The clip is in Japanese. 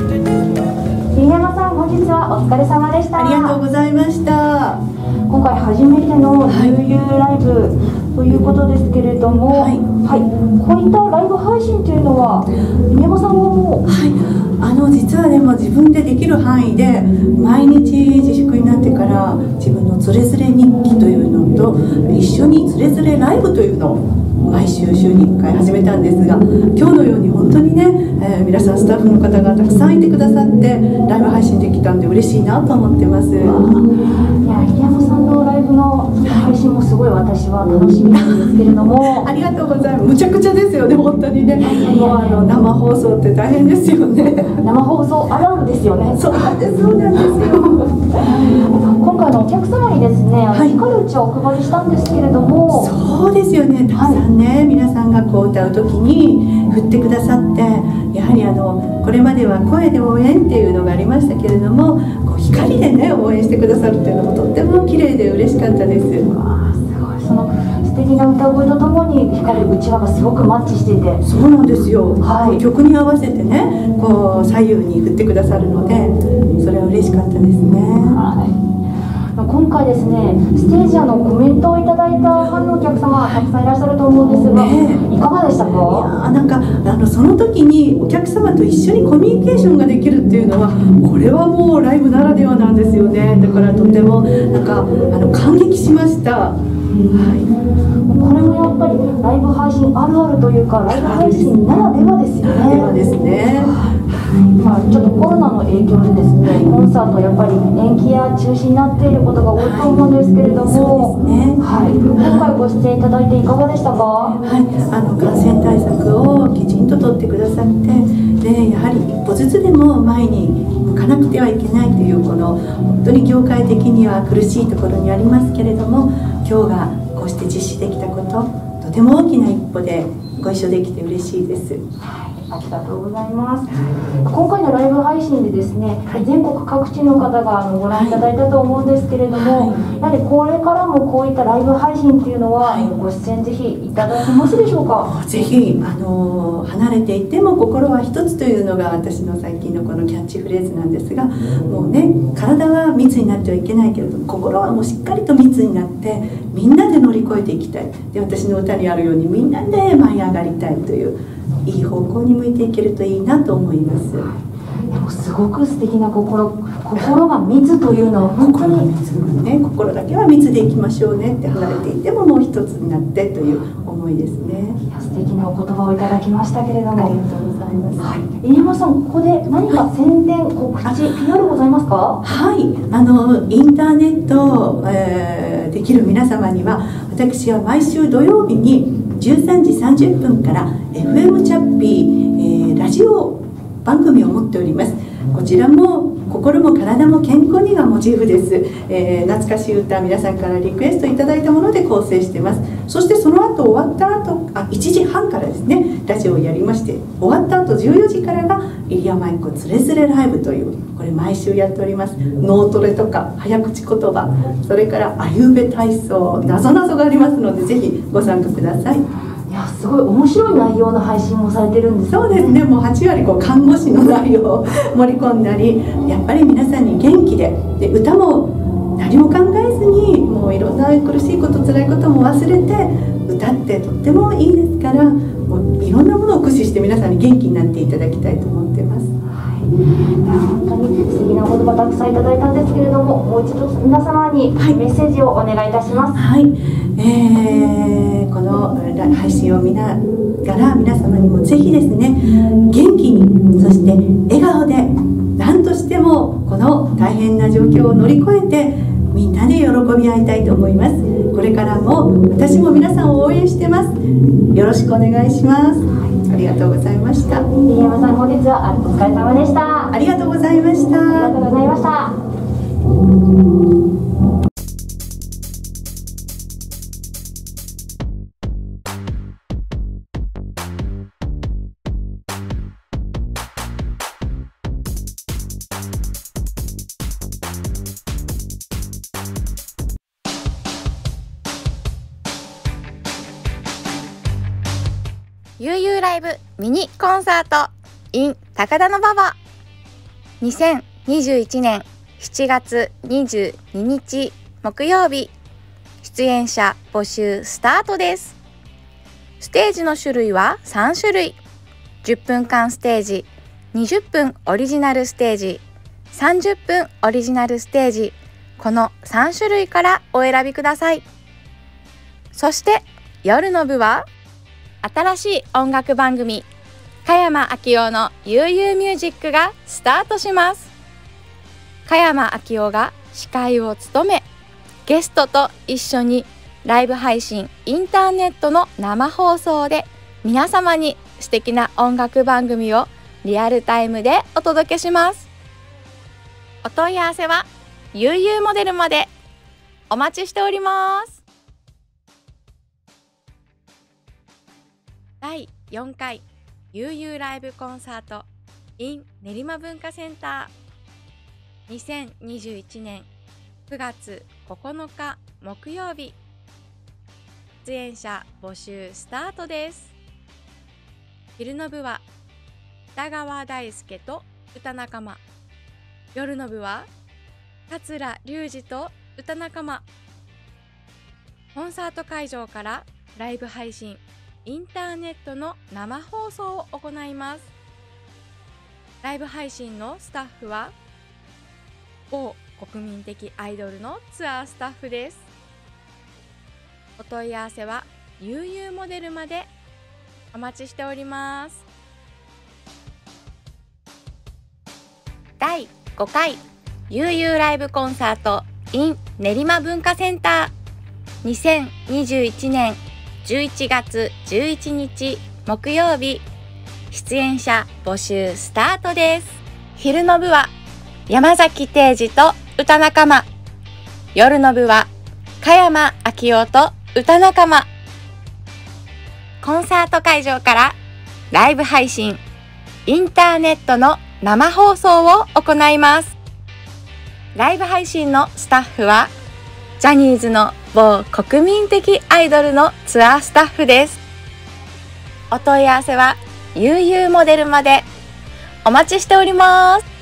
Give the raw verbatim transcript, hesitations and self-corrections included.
新山さん、本日はお疲れ様でした。 ありがとうございました。 今回初めての悠々ライブということですけれども、はい、はい、こういったライブ配信というのは新山さんはもう、 はい、あの実はね、もう自分でできる範囲で毎日自粛になってから自分のつれづれ日記というのと一緒につれづれライブというのを毎週週にいっかい始めたんですが、今日のように本当にね、えー、皆さんスタッフの方がたくさんいてくださってライブ配信できたんで嬉しいなと思ってます。いや、 新山さんのライブの配信もすごい私は楽しみなんですけれども、 ありがとうございます。むちゃくちゃですよね、本当にね。もうあの生放送って大変ですよね。 生放送あるあるですよね。 そうなんです、そうなんですよ。 今回のお客様にですね、はい、光るうちをお配りしたんですけれども、 そうですよね、たくさんね、はい、皆さんがこう歌う時に振ってくださって、やはりあのこれまでは声で応援っていうのがありましたけれども、こう光でね応援してくださるっていうのもとっても綺麗で嬉しかったです。 わあ、すごい。その素敵な歌声とともに光るうちわがすごくマッチしていて、 そうなんですよ、 はい、 曲に合わせてねこう左右に振ってくださるので、それは嬉しかったですね。 はい、今回ですね、ステージあのコメントをいただいたファンのお客様たくさんいらっしゃると思うんですが、ね、いかがでしたか？ いやなんかあのその時にお客様と一緒にコミュニケーションができるっていうのは、これはもうライブならではなんですよね。だからとてもなんかあの感激しました。はい、 これもやっぱりライブ配信あるあるというか、ライブ配信ならではですよね。 ならではですね。 まあ、ちょっとコロナの影響でですね、コンサートやっぱり延期や中止になっていることが多いと思うんですけれども、 そうですね、 はい、今回ご出演いただいていかがでしたか？ はい、あの感染対策をきちんと取ってくださって、でやはり一歩ずつでも前に向かなくてはいけないという、この本当に業界的には苦しいところにありますけれども、今日がこうして実施できたこと、とても大きな一歩でご一緒できて嬉しいです。 ありがとうございます。今回のライブ配信でですね、はい、全国各地の方があのご覧いただいたと思うんですけれども、はい、やはりこれからもこういったライブ配信っていうのは、はい、ご出演ぜひいただけますでしょうか？ ぜひあの離れていても心は一つというのが私の最近のこのキャッチフレーズなんですが、もうね、体は密になってはいけないけれども、心はもうしっかりと密になってみんなで乗り越えていきたい。で、私の歌にあるようにみんなで舞い上がりたいという、いい方向に向いていけるといいなと思います。 でもすごく素敵な心、心が密というのは本当に密ね、心だけは密でいきましょうねって、離れていてももう一つになってという思いですね。 いや、素敵なお言葉をいただきましたけれども、 ありがとうございます。 はい、入山さん、ここで何か宣伝、告知、ピーアール ございますか？ はい、あのインターネット、えー、できる皆様には、私は毎週土曜日にじゅうさんじさんじゅっぷんから エフエム チャッピー、えー、ラジオ番組を持っております。こちらも心も体も健康にがモチーフです。えー、懐かしい歌、皆さんからリクエストいただいたもので構成しています。そしてその後終わった後、あいちじはんからですね、ラジオをやりまして、終わった後じゅうよじからが入山愛子つれづれライブという、これ毎週やっております。脳トレとか早口言葉、それからあゆうべ体操、なぞなぞがありますので、ぜひご参加ください。 いや、すごい面白い内容の配信もされてるんですね。 そうですね、もうはちわりこう看護師の内容を盛り込んだり、やっぱり皆さんに元気で、で歌も何も考えずに、もういろんな苦しいこと辛いことも忘れて歌ってとってもいいですから、もういろんなものを駆使して皆さんに元気になっていただきたいと思ってます。 はい、本当に素敵なお言葉たくさんいただいたんですけれども、もう一度皆様にメッセージをお願いいたします。 はい、えー、この配信を見ながら皆様にもぜひですね、元気に、そして笑顔で、何としてもこの大変な状況を乗り越えてみんなで喜び合いたいと思います。これからも私も皆さんを応援してます。よろしくお願いします。ありがとうございました。 入山さん、本日はお疲れ様でした。 ありがとうございました。 ありがとうございました。 悠々ライブミニコンサート in 高田馬場。 にせんにじゅういちねんしちがつにじゅうににち木曜日、出演者募集スタートです。ステージの種類はさんしゅるい。じゅっぷんかんステージ、にじゅっぷんオリジナルステージ、さんじゅっぷんオリジナルステージ、このさんしゅるいからお選びください。そして夜の部は新しい音楽番組、加山明夫の悠々ミュージックがスタートします。加山明夫が司会を務め、ゲストと一緒にライブ配信、インターネットの生放送で皆様に素敵な音楽番組をリアルタイムでお届けします。お問い合わせは悠々モデルまでお待ちしております。だいよんかい悠々ライブコンサート in 練馬文化センター、にせんにじゅういちねんくがつここのか木曜日、出演者募集スタートです。昼の部は北川大輔と歌仲間、夜の部は桂隆二と歌仲間。コンサート会場からライブ配信、インターネットの生放送を行います。ライブ配信のスタッフは某国民的アイドルのツアースタッフです。お問い合わせは悠々モデルまでお待ちしております。だいごかい悠々ライブコンサート in 練馬文化センター、にせんにじゅういちねんじゅういちがつじゅういちにち木曜日、出演者募集スタートです。昼の部は山崎定治と歌仲間、夜の部は加山明夫と歌仲間。コンサート会場からライブ配信、インターネットの生放送を行います。ライブ配信のスタッフはジャニーズの某国民的アイドルのツアースタッフです。お問い合わせは悠々モデルまでお待ちしております。